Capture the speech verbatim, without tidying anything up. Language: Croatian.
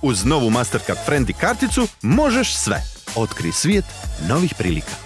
Uz novu Mastercard Friendly karticu možeš sve. Otkri svijet novih prilika.